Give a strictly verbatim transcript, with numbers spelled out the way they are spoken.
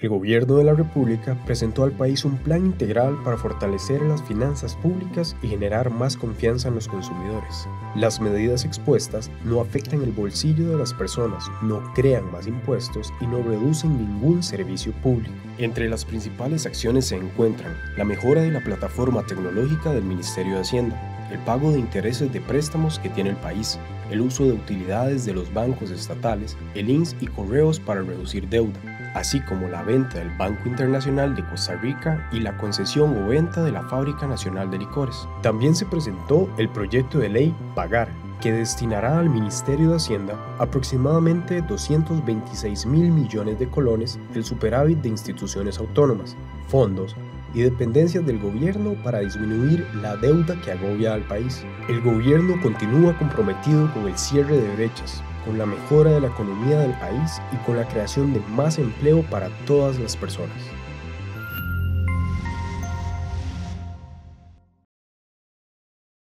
El Gobierno de la República presentó al país un plan integral para fortalecer las finanzas públicas y generar más confianza en los consumidores. Las medidas expuestas no afectan el bolsillo de las personas, no crean más impuestos y no reducen ningún servicio público. Entre las principales acciones se encuentran la mejora de la plataforma tecnológica del Ministerio de Hacienda, el pago de intereses de préstamos que tiene el país, el uso de utilidades de los bancos estatales, el I N S S y correos para reducir deuda, así como la venta del Banco Internacional de Costa Rica y la concesión o venta de la Fábrica Nacional de Licores. También se presentó el proyecto de ley Pagar, que destinará al Ministerio de Hacienda aproximadamente doscientos veintiséis mil millones de colones del superávit de instituciones autónomas, fondos y dependencias del gobierno para disminuir la deuda que agobia al país. El gobierno continúa comprometido con el cierre de brechas, con la mejora de la economía del país y con la creación de más empleo para todas las personas.